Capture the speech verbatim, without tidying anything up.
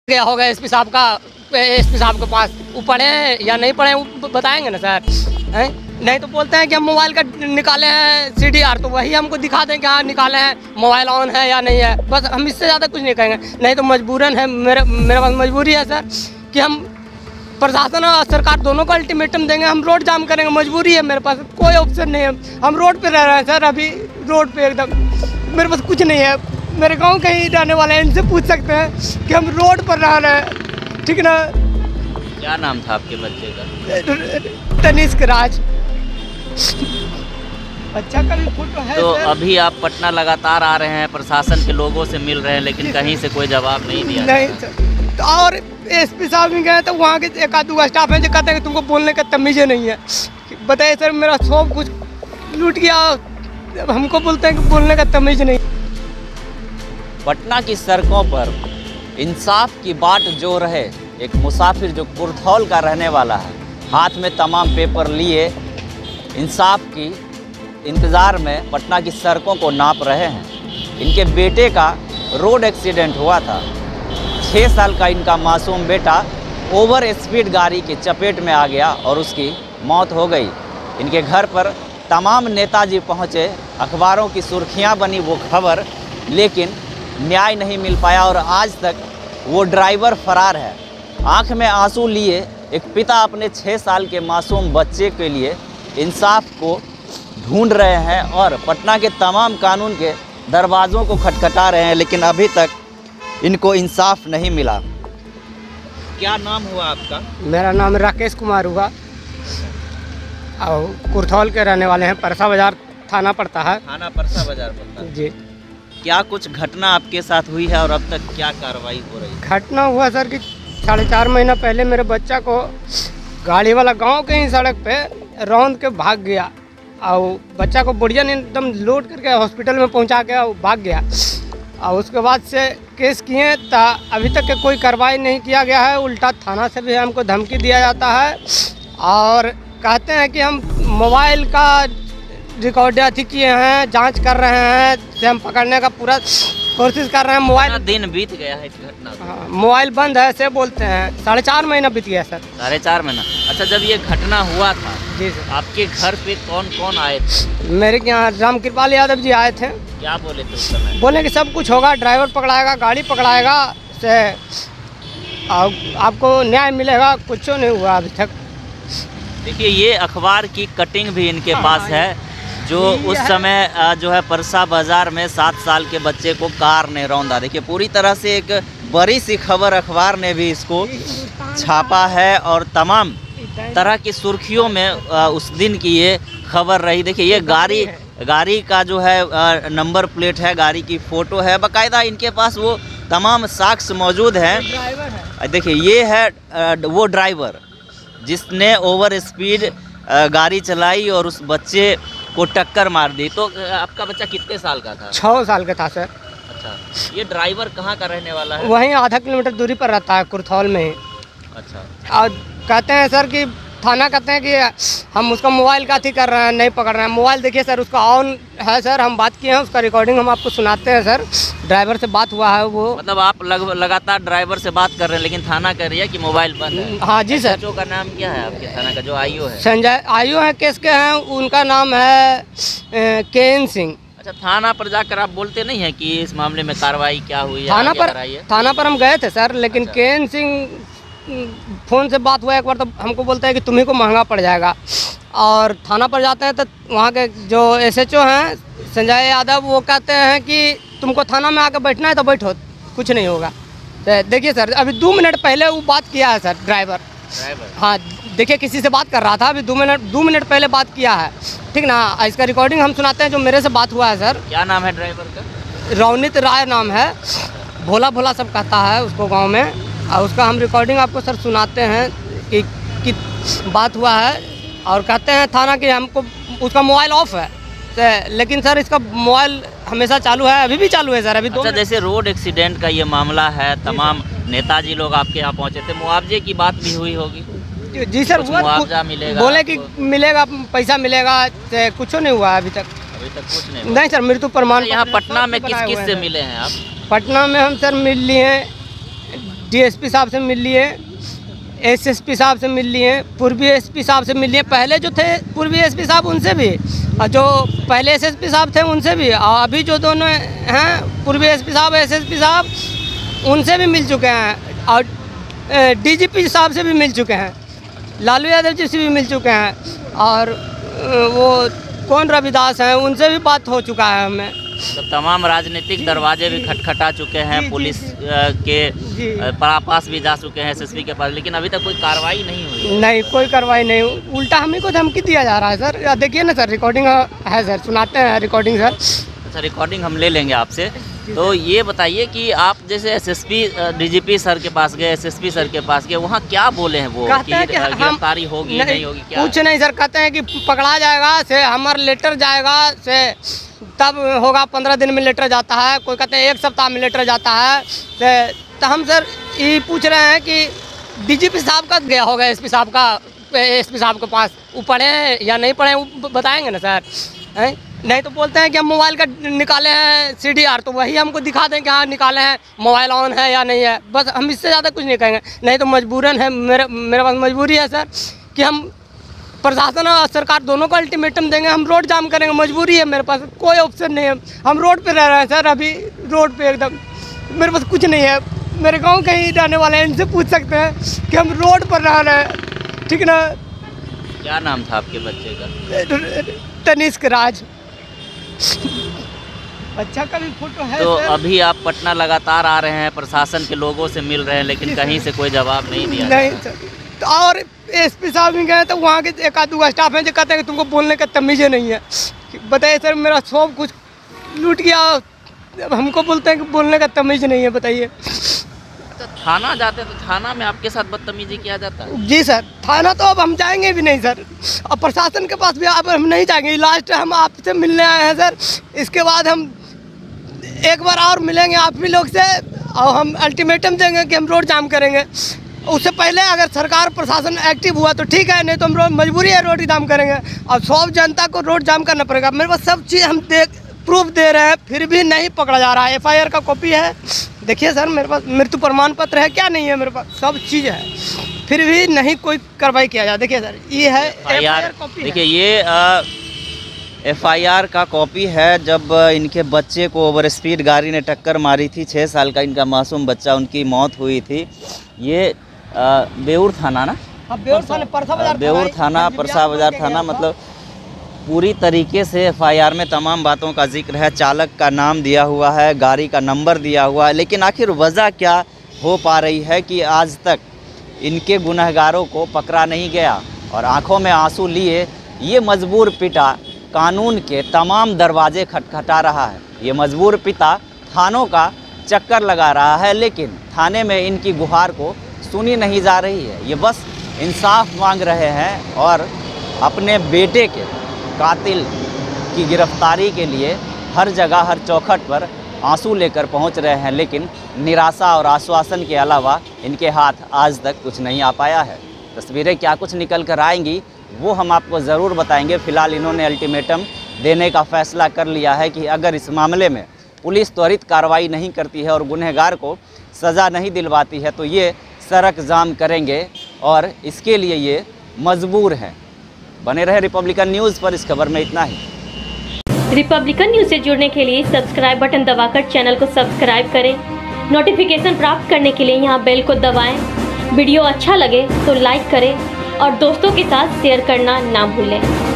क्या होगा एसपी साहब का, एसपी साहब के पास वो पढ़े हैं या नहीं पढ़े वो बताएंगे ना सर, हैं? नहीं तो बोलते हैं कि हम मोबाइल का निकाले हैं सी डी आर, तो वही हमको दिखा दें कि हाँ निकाले हैं, मोबाइल ऑन है या नहीं है, बस हम इससे ज़्यादा कुछ नहीं कहेंगे। नहीं तो मजबूरन है, मेरे मेरे पास मजबूरी है सर कि हम प्रशासन और सरकार दोनों को अल्टीमेटम देंगे, हम रोड जाम करेंगे, मजबूरी है, मेरे पास कोई ऑप्शन नहीं है। हम रोड पे रह रहे हैं सर, अभी रोड पे एकदम मेरे पास कुछ नहीं है। मेरे गांव के ही रहने वाले हैं, इनसे पूछ सकते हैं कि हम रोड पर रह रहे हैं, ठीक ना। क्या नाम था आपके बच्चे का? तनिष्क राज। बच्चा का भी फोटो है। तो अभी आप पटना लगातार आ रहे हैं, प्रशासन के लोगों से मिल रहे हैं, लेकिन कहीं से कोई जवाब नहीं दिया। नहीं सर, तो और एसपी साहब भी गए तो वहाँ के एक आध दो स्टाफ हैं जो कहते हैं कि तुमको बोलने का तमीज़ नहीं है। बताइए सर, मेरा सब कुछ लूट गया, हमको बोलते हैं कि बोलने का तमीज़ नहीं। पटना की सड़कों पर इंसाफ की बाट जो रहे, एक मुसाफिर जो कुर्थौल का रहने वाला है, हाथ में तमाम पेपर लिए इंसाफ की इंतज़ार में पटना की सड़कों को नाप रहे हैं। इनके बेटे का रोड एक्सीडेंट हुआ था। छः साल का इनका मासूम बेटा ओवर स्पीड गाड़ी की चपेट में आ गया और उसकी मौत हो गई। इनके घर पर तमाम नेताजी पहुँचे, अखबारों की सुर्खियाँ बनी वो खबर, लेकिन न्याय नहीं मिल पाया और आज तक वो ड्राइवर फरार है। आंख में आंसू लिए एक पिता अपने छः साल के मासूम बच्चे के लिए इंसाफ को ढूंढ रहे हैं और पटना के तमाम कानून के दरवाज़ों को खटखटा रहे हैं, लेकिन अभी तक इनको इंसाफ नहीं मिला। क्या नाम हुआ आपका? मेरा नाम राकेश कुमार हुआ और कुर्थौल के रहने वाले हैं। परसा बाजार थाना पड़ता है। थाना परसा बाजार पड़ता है जी। क्या कुछ घटना आपके साथ हुई है और अब तक क्या कार्रवाई हो रही है? घटना हुआ सर कि साढ़े चार महीना पहले मेरे बच्चा को गाड़ी वाला गांव के ही सड़क पे रौंद के भाग गया और बच्चा को बढ़िया ने एकदम लोड करके हॉस्पिटल में पहुंचा के भाग गया। और उसके बाद से केस किए तो अभी तक के कोई कार्रवाई नहीं किया गया है। उल्टा थाना से भी हमको धमकी दिया जाता है और कहते हैं कि हम मोबाइल का रिकॉर्ड अथी किए हैं, जांच कर रहे हैं, से हम पकड़ने का पूरा कोशिश कर रहे हैं। मोबाइल दिन बीत गया है इस घटना को। हाँ, मोबाइल बंद है से बोलते हैं। साढ़े चार महीना बीत गया सर। साढ़े चार महीना। अच्छा, जब ये घटना हुआ था जी सर, आपके घर पे कौन कौन आए थे? मेरे यहाँ राम कृपाल यादव जी आए थे। क्या बोले थे उस समय? बोले कि सब कुछ होगा, ड्राइवर पकड़ाएगा, गाड़ी पकड़ाएगा, से आपको न्याय मिलेगा। कुछ नहीं हुआ अभी तक। देखिए, ये अखबार की कटिंग भी इनके हाँ, पास है, जो उस समय जो है परसा बाजार में सात साल के बच्चे को कार ने रौंदा। देखिए, पूरी तरह से एक बड़ी सी खबर अखबार ने भी इसको छापा है और तमाम तरह की सुर्खियों में उस दिन की ये खबर रही। देखिए, ये गाड़ी गाड़ी का जो है नंबर प्लेट है, गाड़ी की फ़ोटो है, बाकायदा इनके पास वो तमाम साक्ष्य मौजूद हैं। देखिए, ये है वो ड्राइवर जिसने ओवर स्पीड गाड़ी चलाई और उस बच्चे को टक्कर मार दी। तो आपका बच्चा कितने साल का था? छः साल का था सर। अच्छा, ये ड्राइवर कहाँ का रहने वाला है? वहीं आधा किलोमीटर दूरी पर रहता है, कुर्थौल में ही। अच्छा। और कहते हैं सर कि थाना कहते हैं कि हम उसका मोबाइल का अथी कर रहे हैं, नहीं पकड़ रहे हैं। मोबाइल देखिए सर, उसका ऑन है सर, हम बात किए हैं, उसका रिकॉर्डिंग हम आपको सुनाते हैं सर। ड्राइवर से बात हुआ है वो। मतलब आप लग, लगातार ड्राइवर से बात कर रहे हैं, लेकिन थाना कह रही है कि मोबाइल बंद है। हाँ जी सर। जो का नाम क्या है आपके थाना का, जो आईओ है? संजय आईओ है केस के हैं, उनका नाम है केएन सिंह। अच्छा, थाना पर जाकर आप बोलते नहीं है कि इस मामले में कार्रवाई क्या हुई है? थाना पर थाना पर हम गए थे सर, लेकिन अच्छा। केएन सिंह फ़ोन से बात हुआ एक बार, तो हमको बोलता है कि तुम्ही को महंगा पड़ जाएगा। और थाना पर जाते हैं तो वहाँ के जो एसएचओ हैं संजय यादव, वो कहते हैं कि तुमको थाना में आकर बैठना है तो बैठो, कुछ नहीं होगा। तो देखिए सर, अभी दो मिनट पहले वो बात किया है सर ड्राइवर। ड्राइवर हाँ, देखिए किसी से बात कर रहा था, अभी दो मिनट दो मिनट पहले बात किया है, ठीक ना। इसका रिकॉर्डिंग हम सुनाते हैं जो मेरे से बात हुआ है सर। क्या नाम है ड्राइवर का? रौनित राय नाम है, भोला भोला सब कहता है उसको गांव में। और उसका हम रिकॉर्डिंग आपको सर सुनाते हैं कि, कि बात हुआ है। और कहते हैं थाना कि हमको उसका मोबाइल ऑफ है, तो लेकिन सर इसका मोबाइल हमेशा चालू है, अभी भी चालू है सर। अभी अच्छा, जैसे रोड एक्सीडेंट का ये मामला है, तमाम नेताजी लोग आपके यहाँ पहुँचे थे, मुआवजे की बात भी हुई होगी? जी सर, मुआवजा मिलेगा? बोले कि मिलेगा, पैसा मिलेगा, कुछ नहीं हुआ अभी तक। अभी तक कुछ नहीं? नहीं सर, मृत्यु प्रमाण। यहाँ पटना में किस किस से मिले हैं आप? पटना में हम सर मिल लिए हैं डीएसपी साहब से मिल लिए, एसएसपी साहब से मिल लिए, पूर्वी एसपी साहब से मिल लिए। पहले जो थे पूर्वी एसपी साहब उनसे भी, और जो पहले एसएसपी साहब थे उनसे भी, और अभी जो दोनों हैं पूर्वी एसपी साहब एसएसपी साहब उनसे भी मिल चुके हैं, और डीजीपी साहब से भी मिल चुके हैं, लालू यादव जी से भी मिल चुके हैं, और वो कौन रविदास हैं उनसे भी बात हो चुका है हमें। तो तमाम राजनीतिक दरवाजे भी खटखटा चुके हैं, पुलिस के पास भी जा चुके हैं, एसएसपी के पास, लेकिन अभी तक कोई कार्रवाई नहीं हुई। नहीं, कोई कार्रवाई नहीं, उल्टा हमें को धमकी दिया जा रहा है सर। देखिए ना सर, रिकॉर्डिंग है सर, सुनाते हैं रिकॉर्डिंग सर। अच्छा, रिकॉर्डिंग हम ले लेंगे आपसे। तो ये बताइए कि आप जैसे एसएसपी डीजीपी सर के पास गए, एसएसपी सर के पास गए, वहाँ क्या बोले हैं वो कि गिरफ्तारी होगी नहीं, नहीं होगी, क्या? कुछ नहीं सर, कहते हैं कि पकड़ा जाएगा से हमारा लेटर जाएगा से तब होगा, पंद्रह दिन में लेटर जाता है, कोई कहते हैं एक सप्ताह में लेटर जाता है। तो हम सर ये पूछ रहे हैं कि डीजीपी साहब का गया होगा एसपी साहब का, एसपी साहब के पास, वो पढ़े हैं या नहीं पढ़े वो बताएंगे ना सर, हैं? नहीं तो बोलते हैं कि हम मोबाइल का निकाले हैं सीडीआर, तो वही हमको दिखा दें कि हाँ निकाले हैं, मोबाइल ऑन है या नहीं है, बस हम इससे ज़्यादा कुछ नहीं कहेंगे। नहीं तो मजबूरन है, मेरे मेरे पास मजबूरी है सर कि हम प्रशासन और सरकार दोनों को अल्टीमेटम देंगे, हम रोड जाम करेंगे, मजबूरी है, मेरे पास कोई ऑप्शन नहीं है। हम रोड पे रह रहे हैं सर, अभी रोड पे एकदम मेरे पास कुछ नहीं है। मेरे गांव के ही रहने वाले हैं, इनसे पूछ सकते हैं कि हम रोड पर रह रहे हैं, ठीक ना। क्या नाम था आपके बच्चे का? तनिष्क राज। बच्चा का भी फोटो है तो सर। अभी आप पटना लगातार आ रहे हैं, प्रशासन के लोगों से मिल रहे हैं, लेकिन कहीं से कोई जवाब नहीं दिया। नहीं सर, तो और एसपी साहब भी गए तो वहाँ के एक आध दो स्टाफ हैं जो कहते हैं कि तुमको बोलने का तमीज़ नहीं है। बताइए सर, मेरा सब कुछ लूट गया, हमको बोलते हैं कि बोलने का तमीज़ नहीं है, बताइए। तो थाना जाते तो थाना में आपके साथ बदतमीजी किया जाता है? जी सर, थाना तो अब हम जाएंगे भी नहीं सर, और प्रशासन के पास भी अब हम नहीं जाएंगे। लास्ट हम आपसे मिलने आए हैं सर, इसके बाद हम एक बार और मिलेंगे आप भी लोग से, और हम अल्टीमेटम देंगे कि हम रोड जाम करेंगे। उससे पहले अगर सरकार प्रशासन एक्टिव हुआ तो ठीक है, नहीं तो हम रोड मजबूरी है रोड जाम करेंगे, और सब जनता को रोड जाम करना पड़ेगा। मेरे पास सब चीज़ हम देख प्रूफ दे रहे हैं, फिर भी नहीं पकड़ा जा रहा है। एफआईआर का कॉपी है, देखिए सर, मेरे पास मृत्यु प्रमाण पत्र है, क्या नहीं है, मेरे पास सब चीज़ है, फिर भी नहीं कोई कार्रवाई किया जाए। देखिए सर, ये है एफआईआर कॉपी। देखिए ये एफआईआर का कॉपी है, जब इनके बच्चे को ओवर स्पीड गाड़ी ने टक्कर मारी थी, छः साल का इनका मासूम बच्चा, उनकी मौत हुई थी। ये बेऊर थाना ना, बेऊर थाना परसा बाजार, बेऊर थाना परसा बाजार थाना, मतलब पूरी तरीके से एफआईआर में तमाम बातों का जिक्र है। चालक का नाम दिया हुआ है, गाड़ी का नंबर दिया हुआ है, लेकिन आखिर वजह क्या हो पा रही है कि आज तक इनके गुनहगारों को पकड़ा नहीं गया, और आंखों में आंसू लिए ये मजबूर पिता कानून के तमाम दरवाजे खटखटा रहा है। ये मजबूर पिता थानों का चक्कर लगा रहा है, लेकिन थाने में इनकी गुहार को सुनी नहीं जा रही है। ये बस इंसाफ मांग रहे हैं और अपने बेटे के कातिल की गिरफ्तारी के लिए हर जगह हर चौखट पर आंसू लेकर पहुंच रहे हैं, लेकिन निराशा और आश्वासन के अलावा इनके हाथ आज तक कुछ नहीं आ पाया है। तस्वीरें क्या कुछ निकल कर आएंगी वो हम आपको ज़रूर बताएंगे। फ़िलहाल इन्होंने अल्टीमेटम देने का फ़ैसला कर लिया है कि अगर इस मामले में पुलिस त्वरित कार्रवाई नहीं करती है और गुनहगार को सज़ा नहीं दिलवाती है तो ये सड़क जाम करेंगे, और इसके लिए ये मजबूर हैं। बने रहे रिपब्लिकन न्यूज़ पर, इस खबर में इतना ही। रिपब्लिकन न्यूज़ से जुड़ने के लिए सब्सक्राइब बटन दबाकर चैनल को सब्सक्राइब करें। नोटिफिकेशन प्राप्त करने के लिए यहाँ बेल को दबाएं। वीडियो अच्छा लगे तो लाइक करें और दोस्तों के साथ शेयर करना ना भूलें।